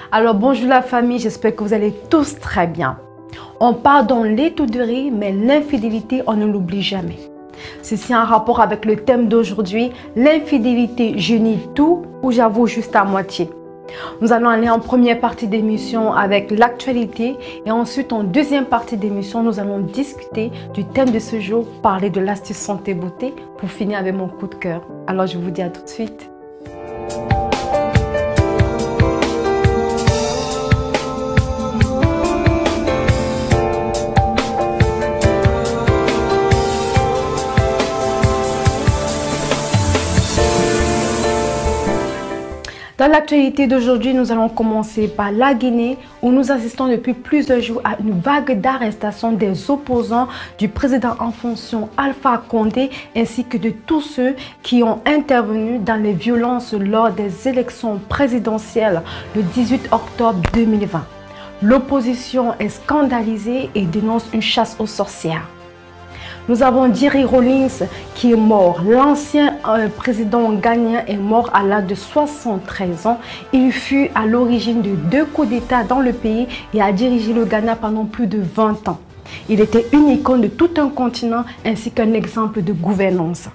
Alors bonjour la famille, j'espère que vous allez tous très bien. On part dans l'étourderie, mais l'infidélité, on ne l'oublie jamais. Ceci en rapport avec le thème d'aujourd'hui, l'infidélité, je nie tout ou j'avoue juste à moitié. Nous allons aller en première partie d'émission avec l'actualité et ensuite en deuxième partie d'émission, nous allons discuter du thème de ce jour, parler de l'astuce santé beauté pour finir avec mon coup de cœur. Alors je vous dis à tout de suite. Dans l'actualité d'aujourd'hui, nous allons commencer par la Guinée où nous assistons depuis plusieurs jours à une vague d'arrestations des opposants du président en fonction Alpha Condé ainsi que de tous ceux qui ont intervenu dans les violences lors des élections présidentielles le 18 octobre 2020. L'opposition est scandalisée et dénonce une chasse aux sorcières. Nous avons Jerry Rawlings qui est mort. L'ancien président ghanéen est mort à l'âge de 73 ans. Il fut à l'origine de 2 coups d'État dans le pays et a dirigé le Ghana pendant plus de 20 ans. Il était une icône de tout un continent ainsi qu'un exemple de gouvernance.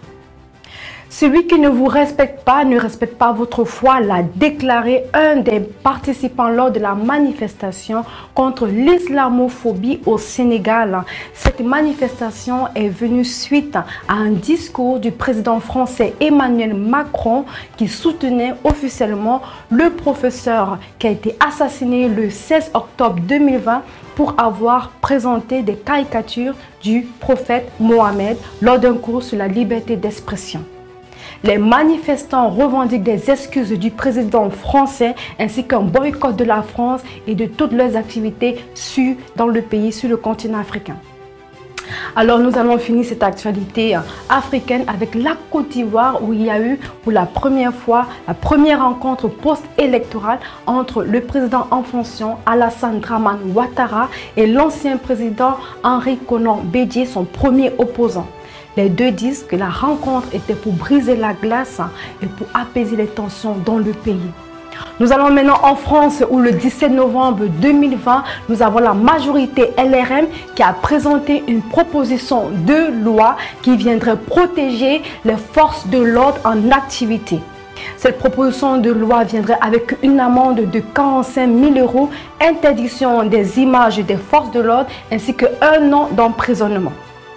Celui qui ne vous respecte pas, ne respecte pas votre foi, l'a déclaré un des participants lors de la manifestation contre l'islamophobie au Sénégal. Cette manifestation est venue suite à un discours du président français Emmanuel Macron qui soutenait officiellement le professeur qui a été assassiné le 16 octobre 2020 pour avoir présenté des caricatures du prophète Mohammed lors d'un cours sur la liberté d'expression. Les manifestants revendiquent des excuses du président français ainsi qu'un boycott de la France et de toutes leurs activités dans le pays, sur le continent africain. Alors nous allons finir cette actualité africaine avec la Côte d'Ivoire où il y a eu pour la première fois la première rencontre post-électorale entre le président en fonction Alassane Dramane Ouattara et l'ancien président Henri Konan Bédié, son premier opposant. Les deux disent que la rencontre était pour briser la glace et pour apaiser les tensions dans le pays. Nous allons maintenant en France où le 17 novembre 2020, nous avons la majorité LRM qui a présenté une proposition de loi qui viendrait protéger les forces de l'ordre en activité. Cette proposition de loi viendrait avec une amende de 45 000 €, interdiction des images des forces de l'ordre ainsi qu'un an d'emprisonnement.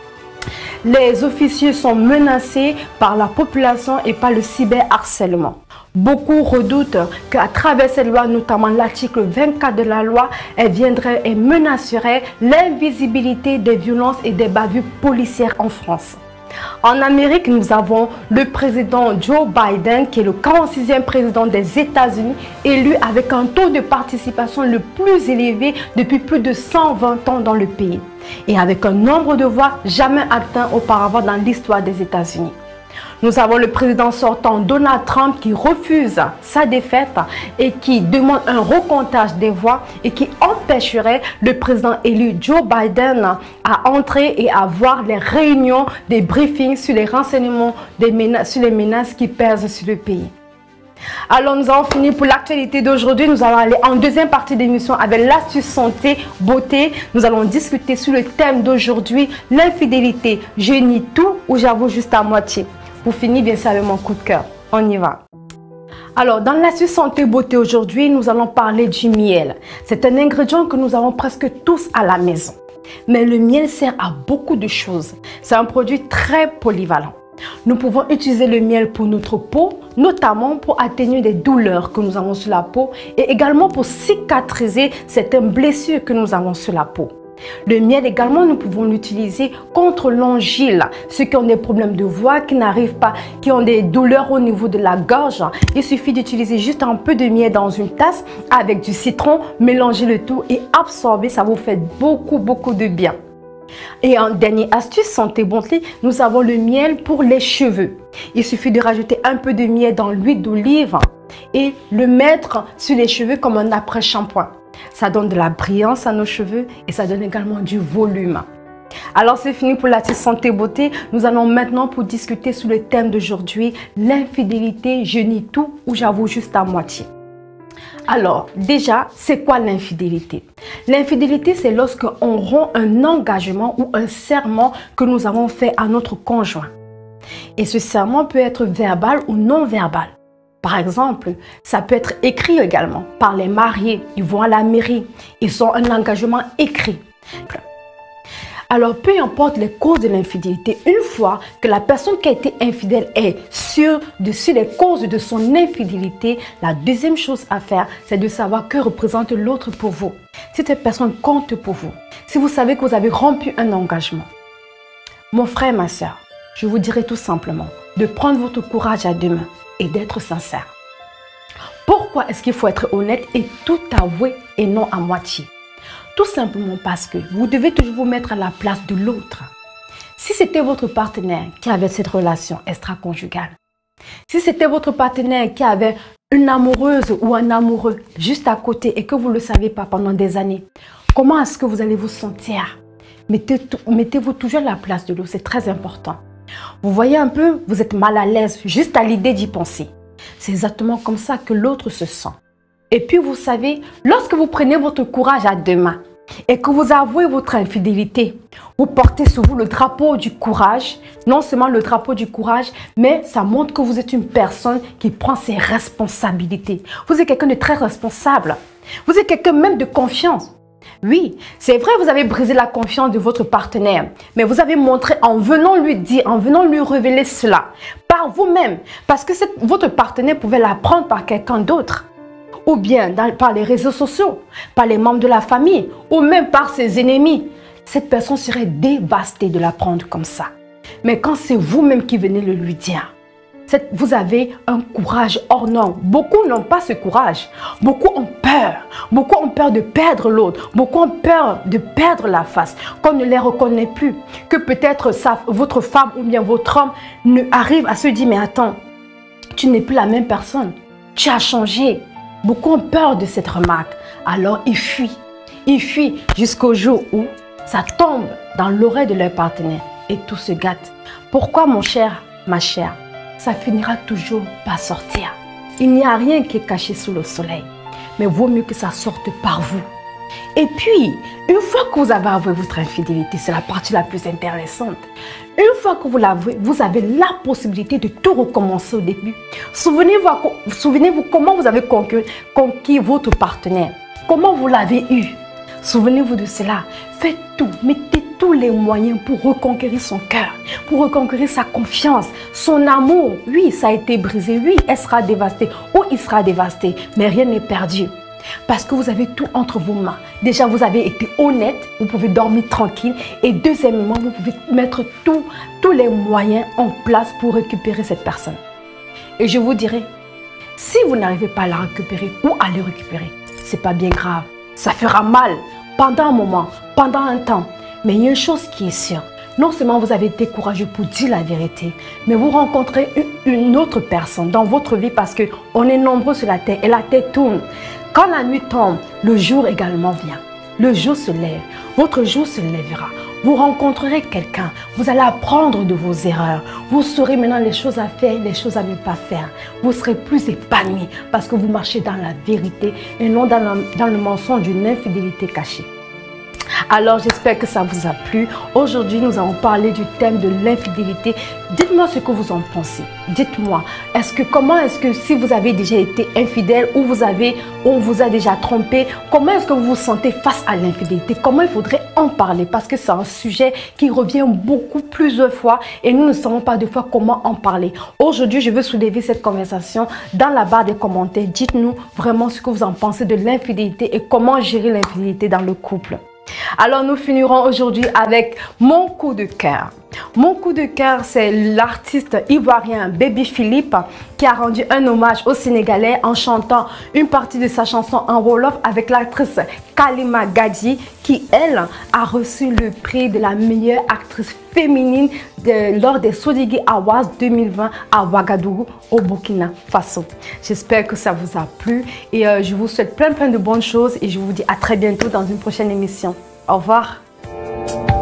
Les officiers sont menacés par la population et par le cyberharcèlement. Beaucoup redoutent qu'à travers cette loi, notamment l'article 24 de la loi, elle viendrait et menacerait l'invisibilité des violences et des bavures policières en France. En Amérique, nous avons le président Joe Biden qui est le 46e président des États-Unis, élu avec un taux de participation le plus élevé depuis plus de 120 ans dans le pays et avec un nombre de voix jamais atteint auparavant dans l'histoire des États-Unis. Nous avons le président sortant Donald Trump qui refuse sa défaite et qui demande un recomptage des voix et qui empêcherait le président élu Joe Biden à entrer et à voir les réunions, des briefings sur les renseignements, sur les menaces qui pèsent sur le pays. Alors nous avons fini pour l'actualité d'aujourd'hui. Nous allons aller en deuxième partie d'émission avec l'astuce santé beauté. Nous allons discuter sur le thème d'aujourd'hui, l'infidélité. Je nie tout ou j'avoue juste à moitié. Pour finir bien sûr avec mon coup de cœur. On y va. Alors dans l'astuce santé beauté aujourd'hui, nous allons parler du miel. C'est un ingrédient que nous avons presque tous à la maison. Mais le miel sert à beaucoup de choses. C'est un produit très polyvalent. Nous pouvons utiliser le miel pour notre peau, notamment pour atténuer des douleurs que nous avons sur la peau et également pour cicatriser certaines blessures que nous avons sur la peau. Le miel également, nous pouvons l'utiliser contre l'angine, ceux qui ont des problèmes de voix, qui n'arrivent pas, qui ont des douleurs au niveau de la gorge. Il suffit d'utiliser juste un peu de miel dans une tasse avec du citron, mélanger le tout et absorber, ça vous fait beaucoup de bien. Et en dernière astuce santé beauté, nous avons le miel pour les cheveux. Il suffit de rajouter un peu de miel dans l'huile d'olive et le mettre sur les cheveux comme un après-shampoing. Ça donne de la brillance à nos cheveux et ça donne également du volume. Alors c'est fini pour l'astuce santé beauté. Nous allons maintenant pour discuter sur le thème d'aujourd'hui, l'infidélité, je nie tout ou j'avoue juste à moitié. Alors, déjà, c'est quoi l'infidélité? L'infidélité, c'est lorsque on rompt un engagement ou un serment que nous avons fait à notre conjoint. Et ce serment peut être verbal ou non verbal. Par exemple, ça peut être écrit également par les mariés. Ils vont à la mairie. Ils ont un engagement écrit. Alors, peu importe les causes de l'infidélité, une fois que la personne qui a été infidèle est sûre sur les causes de son infidélité, la deuxième chose à faire, c'est de savoir que représente l'autre pour vous. Si cette personne compte pour vous, si vous savez que vous avez rompu un engagement, mon frère, ma soeur, je vous dirais tout simplement de prendre votre courage à deux mains et d'être sincère. Pourquoi est-ce qu'il faut être honnête et tout avouer et non à moitié? Tout simplement parce que vous devez toujours vous mettre à la place de l'autre. Si c'était votre partenaire qui avait cette relation extra-conjugale, si c'était votre partenaire qui avait une amoureuse ou un amoureux juste à côté et que vous ne le savez pas pendant des années, comment est-ce que vous allez vous sentir? Mettez-vous toujours à la place de l'autre, c'est très important. Vous voyez un peu, vous êtes mal à l'aise juste à l'idée d'y penser. C'est exactement comme ça que l'autre se sent. Et puis vous savez, lorsque vous prenez votre courage à deux mains et que vous avouez votre infidélité, vous portez sur vous le drapeau du courage. Non seulement le drapeau du courage, mais ça montre que vous êtes une personne qui prend ses responsabilités. Vous êtes quelqu'un de très responsable. Vous êtes quelqu'un même de confiance. Oui, c'est vrai, vous avez brisé la confiance de votre partenaire, mais vous avez montré en venant lui dire, en venant lui révéler cela par vous-même, parce que votre partenaire pouvait l'apprendre par quelqu'un d'autre, ou bien par les réseaux sociaux, par les membres de la famille, ou même par ses ennemis. Cette personne serait dévastée de l'apprendre comme ça. Mais quand c'est vous-même qui venez le lui dire, vous avez un courage hors norme. Beaucoup n'ont pas ce courage. Beaucoup ont peur. Beaucoup ont peur de perdre l'autre. Beaucoup ont peur de perdre la face, qu'on ne les reconnaît plus. Que peut-être votre femme ou bien votre homme arrive à se dire, mais attends, tu n'es plus la même personne. Tu as changé. Beaucoup ont peur de cette remarque. Alors ils fuient. Ils fuient jusqu'au jour où ça tombe dans l'oreille de leur partenaire et tout se gâte. Pourquoi, mon cher, ma chère? Ça finira toujours par sortir. Il n'y a rien qui est caché sous le soleil. Mais vaut mieux que ça sorte par vous. Et puis, une fois que vous avez avoué votre infidélité, c'est la partie la plus intéressante. Une fois que vous l'avouez, vous avez la possibilité de tout recommencer au début. Souvenez-vous comment vous avez conquis votre partenaire. Comment vous l'avez eu. Souvenez-vous de cela. Faites tout, mettez tous les moyens pour reconquérir son cœur, pour reconquérir sa confiance, son amour. Oui, ça a été brisé, oui, elle sera dévastée ou il sera dévasté, mais rien n'est perdu. Parce que vous avez tout entre vos mains. Déjà, vous avez été honnête, vous pouvez dormir tranquille. Et deuxièmement, vous pouvez mettre tous les moyens en place pour récupérer cette personne. Et je vous dirai, si vous n'arrivez pas à la récupérer ou à le récupérer, c'est pas bien grave. Ça fera mal pendant un moment, pendant un temps. Mais il y a une chose qui est sûre. Non seulement vous avez été courageux pour dire la vérité, mais vous rencontrez une autre personne dans votre vie parce qu'on est nombreux sur la terre et la terre tourne. Quand la nuit tombe, le jour également vient. Le jour se lève, votre jour se lèvera. Vous rencontrerez quelqu'un, vous allez apprendre de vos erreurs. Vous saurez maintenant les choses à faire, les choses à ne pas faire. Vous serez plus épanoui parce que vous marchez dans la vérité et non dans le mensonge d'une infidélité cachée. Alors j'espère que ça vous a plu. Aujourd'hui nous allons parler du thème de l'infidélité. Dites-moi ce que vous en pensez. Dites-moi, comment est-ce que si vous avez déjà été infidèle ou on vous a déjà trompé, comment est-ce que vous vous sentez face à l'infidélité? Comment il faudrait en parler? Parce que c'est un sujet qui revient beaucoup plusieurs fois et nous ne savons pas des fois comment en parler. Aujourd'hui je veux soulever cette conversation dans la barre des commentaires. Dites-nous vraiment ce que vous en pensez de l'infidélité et comment gérer l'infidélité dans le couple. Alors nous finirons aujourd'hui avec mon coup de cœur. Mon coup de cœur, c'est l'artiste ivoirien Baby Philippe qui a rendu un hommage aux Sénégalais en chantant une partie de sa chanson en wolof avec l'actrice Kalima Gadji qui, elle, a reçu le prix de la meilleure actrice féminine lors des Sodigi Awards 2020 à Ouagadougou au Burkina Faso. J'espère que ça vous a plu et je vous souhaite plein de bonnes choses et je vous dis à très bientôt dans une prochaine émission. Au revoir.